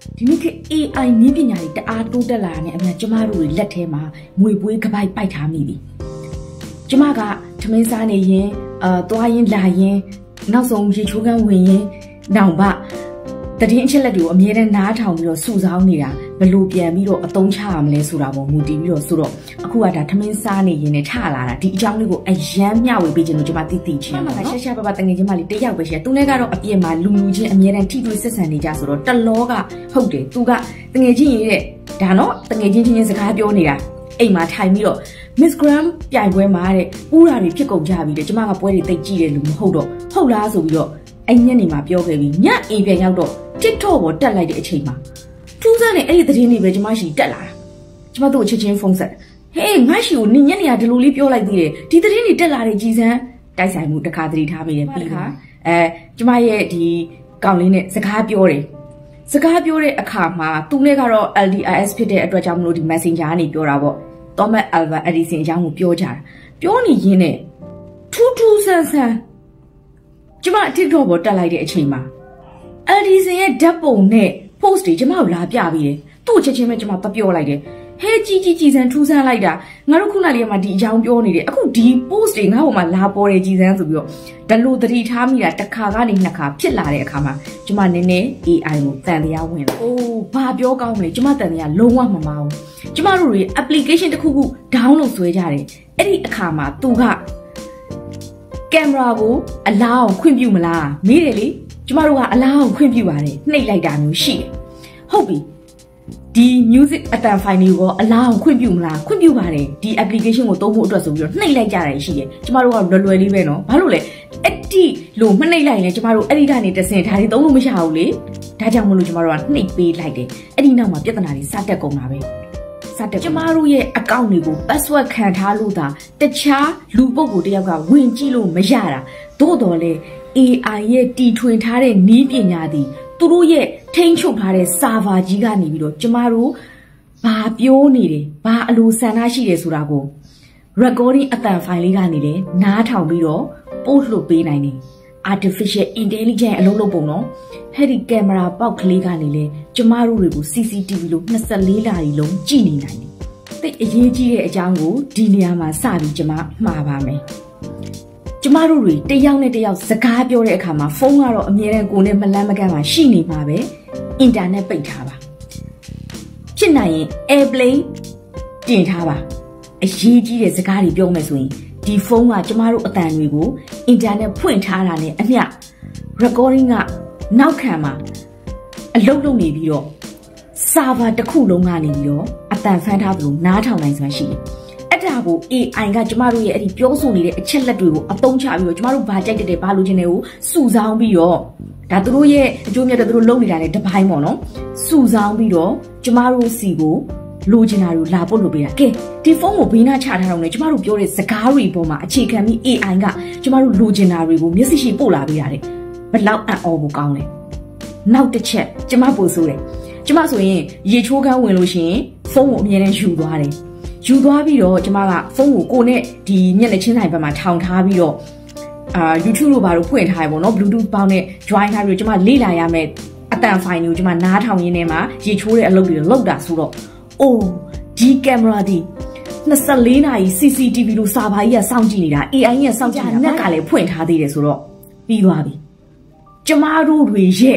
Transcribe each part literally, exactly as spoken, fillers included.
ဒီနေ့က A I နည်းပညာတွေတအားတိုးတက်လာတဲ့အမြဲကျမတို့တွေလက်ထဲမှာငွေပွေးကပိုက်ပိုက်ထားမိပြီကျမကထမင်းစားနေရင်အာသွားရင်လာရင်နောက်ဆုံးရေချိုးကန်းဝင်ရင်နောင်ပတည်င်းအချက်လက်တွေကိုအမြဲတမ်းနားထောင်ပြီးတော့စုဆောင်းနေတာဘယ်လိုပြန်ပြီးတော့အသုံးချရမလဲဆိုတာပေါ့မူတည်ပြီးတော့ဆိုတော့အခုကဒါထမင်းစားနေရင်လည်းထလာတာဒီအကြောင်းလေးကိုအယမ်းမျှဝေပေးခြင်းလို့ကျမသိသိချင်းပါနော်ရှာရှာပပတငယ်ချင်းမလေးတယောက်ပဲရှိတယ်သူနဲ့ကတော့အပြစ်မှာလူလူချင်းအမြဲတမ်းထိတွေ့ဆက်ဆံနေကြဆိုတော့တလောကဟုတ်တယ်သူကတငယ်ချင်းရဲ့ဒါနော်တငယ်ချင်းချင်းချင်းစကားပြောနေတာအိမ်မှာထိုင်ပြီးတော့ Miss Graham ပြိုင်ပွဲမှာတဲ့ဥရာတွေဖြစ်ကုန်ကြပြီတဲ့ကျမကပွဲတွေသိကြည့်တယ်လို့မဟုတ်တော့ဟုတ်လားဆိုပြီးတော့အဲ့ညနေမှာပြောခဲ့ပြီးညအိမ်ပြန်ရောက်တော့ TikTok ပေါ်တက်လိုက်တဲ့အချိန်မှာထူးဆန်းတဲ့အဲ့ဒီသတင်းတွေပဲကျမရှိတက်လာတာကျမတို့ချက်ချင်းဖုန်းဆက်ဟေးငါရှိကိုနင်ညနေကဒီလိုလေးပြောလိုက်သေးတယ်ဒီသတင်းတွေတက်လာတဲ့ကြည်စမ်းတိုက်ဆိုင်မှုတစ်ခါသတိထားမိတယ်ပြီးခါအဲကျမရဲ့ဒီကောင်လေးနဲ့စကားပြောတယ်စကားပြောတဲ့အခါမှာသူနဲ့ကတော့ L D R S ဖြစ်တဲ့အတွက်ကြောင့်မလို့ဒီ Messenger ကနေပြောတာပေါ့ Thomas Alva Edison အကြောင်းကိုပြောကြတာပြောနေရင်းနဲ့ထူးထူးဆန်းဆန်းကျမ TikTok ပေါ်တက်လိုက်တဲ့အချိန်မှာ Edison ရဲ့ဓာတ်ပုံနဲ့ post တွေကျမကိုလာပြပြီးတယ်သူ့ချက်ချင်းပဲကျမပပြောလိုက်တယ်ဟဲကြီးကြီးကြီးစံထူးဆန်းလိုက်တာငါတို့ခုနလေးကမှဒီအကြောင်းပြောနေတယ်အခုဒီ post တွေငါ့ပေါ်မှာလာပေါ်တယ်ကြီးစံဆိုပြီးတော့ဒလိုသတိထားမိတာတစ်ခါကနေနှစ်ခါဖြစ်လာတဲ့အခါမှာကျမနည်းနည်း A I ကိုတန်တရားဝင်လာအိုးဘာပြောကောင်းမလဲကျမတန်တရားလုံးဝမမအောင်ကျမတို့တွေ application တစ်ခုခု download ဆွဲကြတယ်အဲ့ဒီအခါမှာသူကကင်မရာကိုအလားအောင်ခွင့်ပြုမလားမေးတယ်လေကျမတို့ကအလားအောင်ခွင့်ပြုပါတယ်နှိပ်လိုက်တာမျိုးရှိတယ်ဟုတ်ပြီဒီ music အတန် file တွေကိုအလားအောင်ခွင့်ပြုမလားခွင့်ပြုပါတယ်ဒီ application ကိုသုံးဖို့အတွက်ဆိုပြီးတော့နှိပ်လိုက်ကြတယ်ရှိတယ်ကျမတို့ကလွယ်လွယ်လေးပဲနော်ဘာလို့လဲအဲ့ဒီလို့မနှိပ်လိုက်ရင်ကျမတို့အဲ့ဒီကနေတဆင်ဒါတွေသုံးလို့မရဘူးလေဒါကြောင့်မလို့ကျမတို့ကနှိပ်ပေးလိုက်တယ်အဲ့ဒီနောက်မှာပြဿနာတွေစတက်ကုန်တာပဲစတက်ကျမတို့ရဲ့ account တွေကို password ခံထားလို့သာတခြားလူပုဂ္ဂိုလ်တယောက်ကဝင်ကြည့်လို့မရတာသို့တော်လဲ A I ရဲ့တီထွင်ထားတဲ့နည်းပညာသည်သူတို့ရဲ့ထိန်းချုပ်ထားတဲ့ server ကြီးကနေပြီးတော့ကျမတို့ဘာပြောနေတယ်ဘာအလိုဆန္ဒရှိတယ်ဆိုတာကို recording အတန် file လေးကနေလည်းနားထောင်ပြီးတော့ post လုပ်ပေးနိုင်တယ် artificial intelligence အလုပ်လုပ်ပုံနော်အဲ့ဒီကင်မရာပေါက်ကလေးကနေလည်းကျမတို့တွေကို C C T V လို့နှစ်၄လရီလုံးကြည့်နေနိုင်တယ်တိတ်အရေးကြီးတဲ့အကြောင်းကိုဒီနေရာမှာစပြီးကျမမှားပါမယ်ကျမတို့တွေတယောက်နဲ့တယောက်စကားပြောတဲ့အခါမှာဖုန်းကတော့အမြဲတမ်းကိုယ်နဲ့မလန့်မကန့်မှာရှိနေမှာပဲအင်တာနက်ပိတ်ထားပါဖြစ်နိုင်ရင် airplane တင်ထားပါအရေးကြီးတဲ့စကားတွေပြောမယ်ဆိုရင်ဒီဖုန်းကကျမတို့အတန်တွေကိုအင်တာနက်ဖွင့်ထားတာနဲ့အမျှ recording ကနောက်ခံမှာအလုပ်လုပ်နေပြီးတော့ server တစ်ခုလုံးကနေပြီးတော့အတန်ဖန်ထားသလိုနားထောင်နိုင်စွမ်းရှိတယ်အဲ့ဒါကို A I ကကျမတို့ရဲ့အဲ့ဒီပြောဆိုနေတဲ့အချက်လက်တွေကိုအသုံးချပြီးတော့ကျမတို့ဘာကြိုက်တဲ့ဘာလိုချင်တယ်ကိုစုဆောင်းပြီးတော့ဒါသူတို့ရဲ့အကျိုးမြတ်တဲ့သူတို့လုပ်နေတာလေတစ်ပိုင်းပေါ့နော်စုဆောင်းပြီးတော့ကျမတို့စီကိုလိုချင်တာတွေလာပို့လို့ပေးတာကဲဒီဖုန်းကိုဘေးနားချထားတော့လေကျမတို့ပြောတဲ့စကားတွေပေါ်မှာအခြေခံပြီး A I ကကျမတို့လိုချင်တာတွေကိုမျက်စိရှိပို့လာပေးတာလေဘလောက်အံ့ဩဖို့ကောင်းလဲနောက်တစ်ချက်ကျမပို့ဆိုတယ်ကျမဆိုရင်ရေချိုးကန်းဝင်လို့ရှိရင်ဖုန်းကိုအမြဲတမ်းယူသွားတယ်ယူသွားပြီးတော့ကျမကဖုန်းကိုကိုနဲ့ဒီမျက်နှာချင်းဆိုင်ဘက်မှာထောင်ထားပြီးတော့အာ YouTube လို့ဘာလို့ဖွင့်ထားရပေါ့နော် Bluetooth ပေါင်းနဲ့ join ထားပြီးတော့ကျမလေ့လာရမယ်အတန် file ကိုကျမနားထောင်ရင်းထဲမှာရေချိုးတဲ့အလုပ်တွေလုပ်တာဆိုတော့အိုးဒီကင်မရာဒီနှစ်၄နာရီ C C T V လို့စာပါကြီးကစောင့်ကြည့်နေတာ A I ရဲ့စောင့်ကြည့်နေတာကလည်းဖွင့်ထားသေးတယ်ဆိုတော့ပြီးသွားပြီကျမတို့တွေရဲ့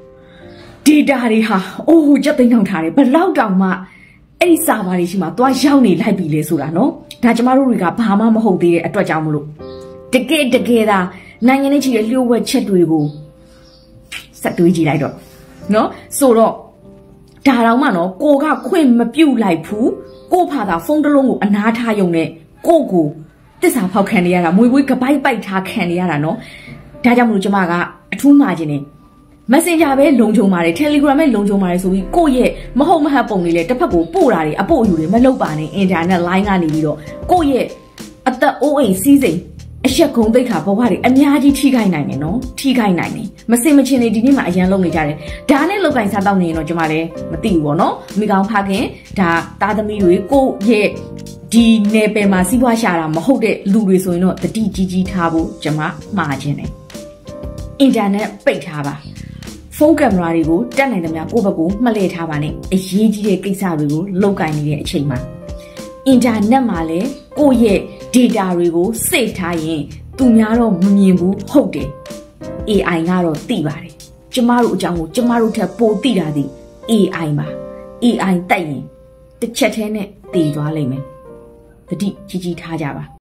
data တွေဟာအိုးကြက်သိမ်းထောင်ထားတယ်ဘလောက်တောင်မှအဲ့ဒီစာပါတွေရှိမှသွားရောက်နေလိုက်ပြီလေဆိုတာနော်ဒါကျမတို့တွေကဘာမှမဟုတ်သေးတဲ့အတွက်ကြောင့်မလို့တကယ်တကယ်သာနိုင်ငံနဲ့ချီတဲ့လျှို့ဝှက်ချက်တွေကိုစက်တွေးကြည့်လိုက်တော့နော်ဆိုတော့ဒါတော့မှနော်ကိုကခွင့်မပြုတ်လိုက်ဘူးကိုဖာသာဖုန်းတစ်လုံးကိုအနားထားယုံနဲ့ကိုကိုတစ္ဆာဖောက်ခံနေရတာမွေပွေးကပိုက်ပိုက်ထားခံနေရတာနော်ဒါကြောင့်မလို့ကျမကအထူးမှာခြင်းနေMessenger ပဲလုံခြုံပါတယ် Telegram ပဲလုံခြုံပါတယ်ဆိုပြီးကိုယ့်ရဲ့မဟုတ်မဟတ်ပုံတွေလေတစ်ဖက်ကိုပို့တာတွေအပို့အယူတွေမလုပ်ပါနဲ့ internet line ကနေပြီးတော့ကိုယ့်ရဲ့အသက်အိုးအိမ်စီးစိမ်အရက်ကုန်သိက္ခာဘဝတွေအများကြီးထိခိုက်နိုင်တယ်နော်ထိခိုက်နိုင်တယ်မစင်မချင်းနေဒီနေ့မှအရန်လုံနေကြတယ်ဒါနဲ့လောက်ကင်စားတော့နေရင်တော့ကျမလည်းမသိဘူးပေါ့နော်မိကောင်းဖခင်ဒါသားသမီးတွေကိုယ့်ရဲ့ဒီနယ်ပယ်မှာစီးပွားရှာတာမဟုတ်တဲ့လူတွေဆိုရင်တော့တတိကြီးကြီးထားဖို့ကျမမှားခြင်းတယ်အင်တာနက်ပိတ်ထားပါဖုန်းကင်မရာတွေကိုတက်နိုင်သမျှကိုယ့်ဘက်ကိုမှတ်လည်ထားပါနဲ့အရေးကြီးတဲ့ကိစ္စတွေကိုလောက်ကင်နေတဲ့အချိန်မှာအင်တာနက်မှာလည်းကိုယ့်ရဲ့ data တွေကို save ထားရင်သူများတော့မမြင်ဘူးဟုတ်တယ် A I ကတော့သိပါတယ်ကျမတို့အကြောင်းကိုကျမတို့ထက်ပိုသိတာဒီ A I ပါ A I တိုက်ရင်တစ်ချက်တည်းနဲ့တည်သွားလိမ့်မယ်တတိကြီးကြီးထားကြပါ